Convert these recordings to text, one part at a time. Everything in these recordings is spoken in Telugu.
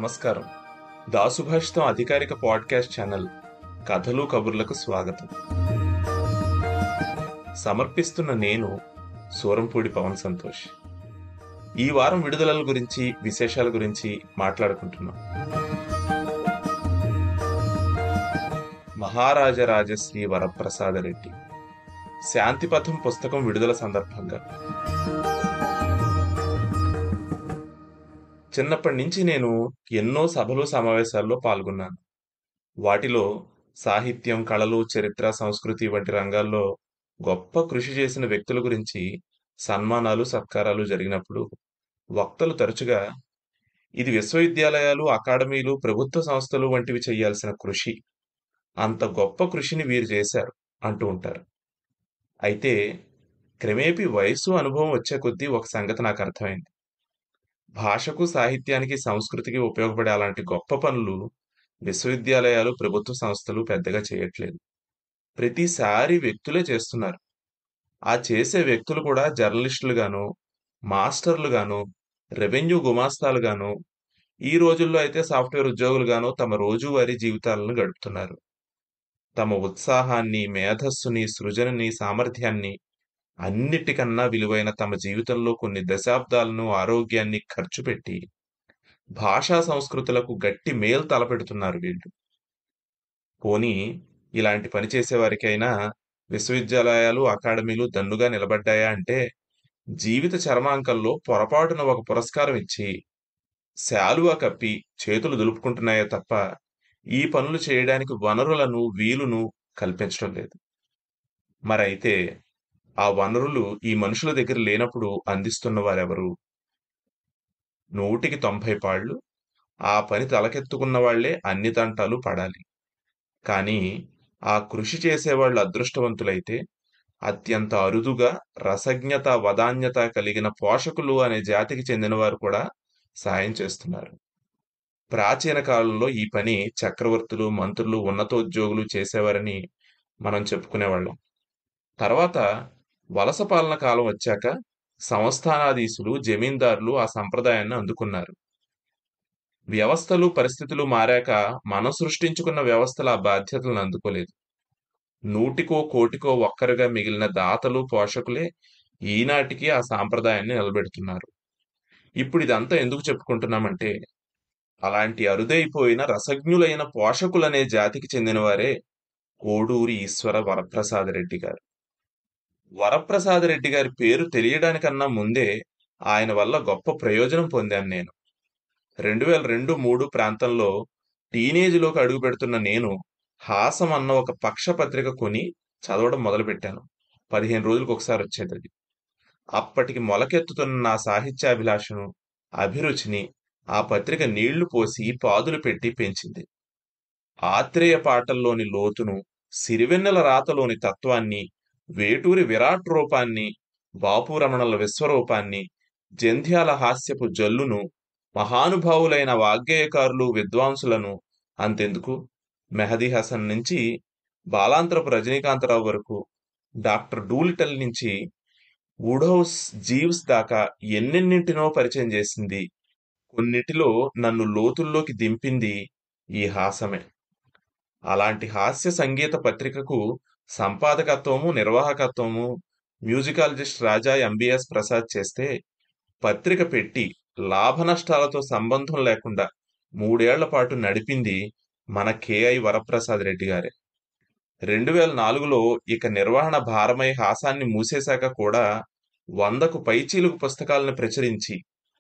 నమస్కారం. దాసుభాషితం అధికారిక పాడ్కాస్ట్ ఛానల్ కథలు కబుర్లకు స్వాగతం. సమర్పిస్తున్న నేను సూరంపూడి పవన్ సంతోష్. ఈ వారం విడుదలల గురించి, విశేషాల గురించి మాట్లాడుకుంటున్నాం. మహారాజరాజశ్రీ వరప్రసాదరెడ్డి శాంతిపథం పుస్తకం విడుదల సందర్భంగా చిన్నప్పటి నుంచి నేను ఎన్నో సభలు, సమావేశాల్లో పాల్గొన్నాను. వాటిలో సాహిత్యం, కళలు, చరిత్ర, సంస్కృతి వంటి రంగాల్లో గొప్ప కృషి చేసిన వ్యక్తుల గురించి సన్మానాలు, సత్కారాలు జరిగినప్పుడు వక్తలు తరచుగా ఇది విశ్వవిద్యాలయాలు, అకాడమీలు, ప్రభుత్వ సంస్థలు వంటివి చేయాల్సిన కృషి, అంత గొప్ప కృషిని వీరు చేశారు అంటూ ఉంటారు. అయితే క్రమేపీ వయసు, అనుభవం వచ్చే కొద్దీ ఒక సంగతి నాకు అర్థమైంది. భాషకు, సాహిత్యానికి, సంస్కృతికి ఉపయోగపడే అలాంటి గొప్ప పనులు విశ్వవిద్యాలయాలు, ప్రభుత్వ సంస్థలు పెద్దగా చేయట్లేదు. ప్రతిసారి వ్యక్తులే చేస్తున్నారు. ఆ చేసే వ్యక్తులు కూడా జర్నలిస్టులుగాను, మాస్టర్లుగాను, రెవెన్యూ గుమాస్తాలుగాను, ఈ రోజుల్లో అయితే సాఫ్ట్వేర్ ఉద్యోగులుగాను తమ రోజువారీ జీవితాలను గడుపుతున్నారు. తమ ఉత్సాహాన్ని, మేధస్సుని, సృజనని, సామర్థ్యాన్ని, అన్నిటికన్నా విలువైన తమ జీవితంలో కొన్ని దశాబ్దాలను, ఆరోగ్యాన్ని ఖర్చు పెట్టి భాషా సంస్కృతులకు గట్టి మేలు తలపెడుతున్నారు వీళ్ళు. పోనీ ఇలాంటి పని చేసేవారికైనా విశ్వవిద్యాలయాలు, అకాడమీలు దన్నుగా నిలబడ్డాయా అంటే, జీవిత చరమాంకంలో పొరపాటున ఒక పురస్కారం ఇచ్చి శాలువా కప్పి చేతులు దులుపుకుంటున్నాయే తప్ప ఈ పనులు చేయడానికి వనరులను, వీలును కల్పించడం లేదు. మరైతే ఆ వనరులు ఈ మనుషుల దగ్గర లేనప్పుడు అందిస్తున్న వారెవరు? 100కి 90 పాళ్ళు ఆ పని తలకెత్తుకున్న వాళ్లే అన్ని తంటాలు పడాలి. కానీ ఆ కృషి చేసేవాళ్ళు అదృష్టవంతులైతే అత్యంత అరుదుగా రసజ్ఞత, వదాన్యత కలిగిన పోషకులు అనే జాతికి చెందినవారు కూడా సాయం చేస్తున్నారు. ప్రాచీన కాలంలో ఈ పని చక్రవర్తులు, మంత్రులు, ఉన్నతోద్యోగులు చేసేవారని మనం చెప్పుకునేవాళ్ళం. తర్వాత వలస పాలన కాలం వచ్చాక సంస్థానాధీశులు, జమీందారులు ఆ సంప్రదాయాన్ని అందుకున్నారు. వ్యవస్థలు, పరిస్థితులు మారాక మనం సృష్టించుకున్న వ్యవస్థల ఆ బాధ్యతలను అందుకోలేదు. 100కో, 1,00,00,000 ఒక్కరుగా మిగిలిన దాతలు, పోషకులే ఈనాటికి ఆ సాంప్రదాయాన్ని నిలబెడుతున్నారు. ఇప్పుడు ఇదంతా ఎందుకు చెప్పుకుంటున్నామంటే, అలాంటి అరుదైపోయిన రసజ్ఞులైన పోషకులనే జాతికి చెందినవారే కోడూరి ఈశ్వర వరప్రసాదరెడ్డి గారు. వరప్రసాదరెడ్డి గారి పేరు తెలియడానికన్నా ముందే ఆయన వల్ల గొప్ప ప్రయోజనం పొందాను నేను. 2002-3 ప్రాంతంలో టీనేజ్లోకి అడుగు పెడుతున్న నేను హాసం అన్న ఒక పక్ష పత్రిక కొని చదవడం మొదలుపెట్టాను. 15 రోజులకు ఒకసారి వచ్చేది అది. అప్పటికి మొలకెత్తుతున్న నా సాహిత్యాభిలాషను, అభిరుచిని ఆ పత్రిక నీళ్లు పోసి, పాదులు పెట్టి పెంచింది. ఆత్రేయ పాటల్లోని లోతును, సిరివెన్నెల రాతలోని తత్వాన్ని, వేటూరి విరాట్ రూపాన్ని, బాపురమణల విశ్వరూపాన్ని, జంధ్యాల హాస్యపు జల్లును, మహానుభావులైన వాగ్గేయకారులు, విద్వాంసులను, అంతెందుకు మెహదీ హసన్ నుంచి బాలాంతరపు రజనీకాంతరావు వరకు, డాక్టర్ డూలిటల్ నుంచి వుడ్హౌస్ జీవ్స్ దాకా ఎన్నెన్నింటినో పరిచయం చేసింది. కొన్నిటిలో నన్ను లోతుల్లోకి దింపింది ఈ హాసమే. అలాంటి హాస్య సంగీత పత్రికకు సంపాదకత్వము, నిర్వాహకత్వము మ్యూజికాలజిస్ట్ రాజా ఎంబీఎస్ ప్రసాద్ చేస్తే, పత్రిక పెట్టి లాభనష్టాలతో సంబంధం లేకుండా 3 ఏళ్ల పాటు నడిపింది మన కేఐ వరప్రసాద్ రెడ్డి గారే. 2004లో ఇక నిర్వహణ భారమై హాసాన్ని మూసేశాక కూడా 100కు పైచీలకు పుస్తకాలను ప్రచురించి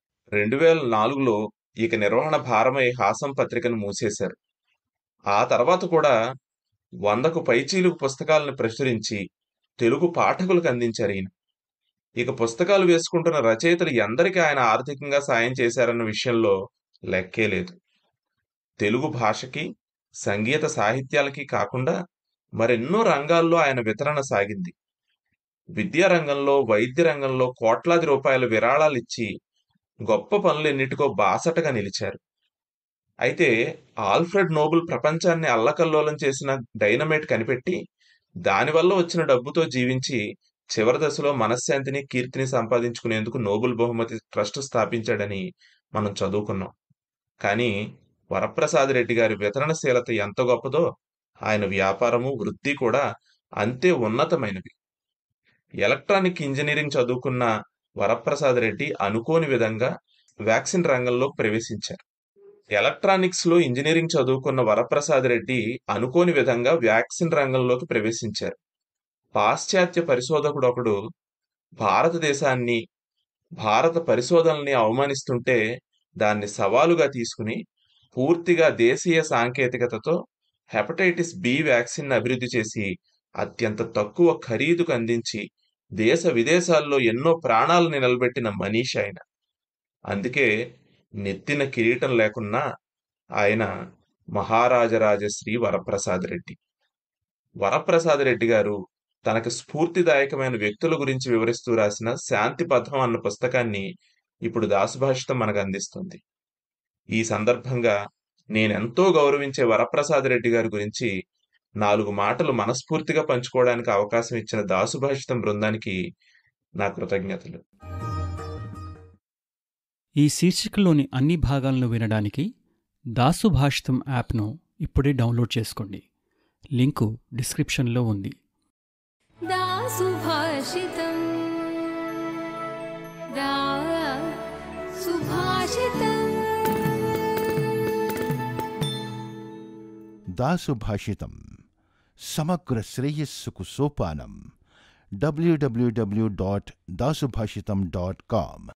2004లో ఇక నిర్వహణ భారమై హాసం పత్రికను మూసేశారు. ఆ తర్వాత కూడా 100కు పైచీలకు పుస్తకాలను ప్రచురించి తెలుగు పాఠకులకు అందించారు ఈయన. ఇక పుస్తకాలు వేసుకుంటున్న రచయితలు ఎందరికి ఆయన ఆర్థికంగా సాయం చేశారన్న విషయంలో లెక్కే లేదు. తెలుగు భాషకి, సంగీత సాహిత్యాలకి కాకుండా మరెన్నో రంగాల్లో ఆయన వితరణ సాగింది. విద్యారంగంలో, వైద్య రంగంలో కోట్లాది రూపాయల విరాళాలిచ్చి గొప్ప పనులెన్నిటికో బాసటగా నిలిచారు. అయితే ఆల్ఫ్రెడ్ నోబుల్ ప్రపంచాన్ని అల్లకల్లోలం చేసిన డైనమైట్ కనిపెట్టి, దానివల్ల వచ్చిన డబ్బుతో జీవించి చివరి దశలో మనశ్శాంతిని, కీర్తిని సంపాదించుకునేందుకు నోబెల్ బహుమతి ట్రస్ట్ స్థాపించాడని మనం చదువుకున్నాం. కానీ వరప్రసాదరెడ్డి గారి వితరణశీలత ఎంత గొప్పదో ఆయన వ్యాపారము, వృత్తి కూడా అంతే ఉన్నతమైనవి. ఎలక్ట్రానిక్ ఇంజనీరింగ్ చదువుకున్న వరప్రసాదరెడ్డి అనుకోని విధంగా వ్యాక్సిన్ రంగంలోకి ప్రవేశించారు. ఎలక్ట్రానిక్స్‌లో ఇంజనీరింగ్ చదువుకున్న వరప్రసాదరెడ్డి అనుకోని విధంగా వ్యాక్సిన్ రంగంలోకి ప్రవేశించారు. పాశ్చాత్య పరిశోధకుడొకడు భారతదేశాన్ని, భారత పరిశోధనల్ని అవమానిస్తుంటే దాన్ని సవాలుగా తీసుకుని పూర్తిగా దేశీయ సాంకేతికతతో హెపటైటిస్ బి వ్యాక్సిన్ అభివృద్ధి చేసి అత్యంత తక్కువ ఖరీదుకు అందించి దేశ విదేశాల్లో ఎన్నో ప్రాణాలను నిలబెట్టిన మనీషి ఆయన. అందుకే నెత్తిన కిరీటం లేకున్నా ఆయన మహారాజరాజశ్రీ వరప్రసాదరెడ్డి. వరప్రసాదరెడ్డి గారు తనకు స్ఫూర్తిదాయకమైన వ్యక్తుల గురించి వివరిస్తూ రాసిన శాంతి పథం అన్న పుస్తకాన్ని ఇప్పుడు దాసుభాషితం మనకు అందిస్తుంది. ఈ సందర్భంగా నేనెంతో గౌరవించే వరప్రసాదరెడ్డి గారి గురించి 4 మాటలు మనస్ఫూర్తిగా పంచుకోవడానికి అవకాశం ఇచ్చిన దాసుభాషితం బృందానికి నా కృతజ్ఞతలు. ఈ శీర్షికలోని అన్ని భాగాలను వినడానికి దాసుభాషితం యాప్ను ఇప్పుడే డౌన్లోడ్ చేసుకోండి. లింకు డిస్క్రిప్షన్లో ఉంది. దాసుభాషితం దాసుభాషితం సమగ్ర శ్రేయస్సుకు సోపానం. www.dasubhashitam.com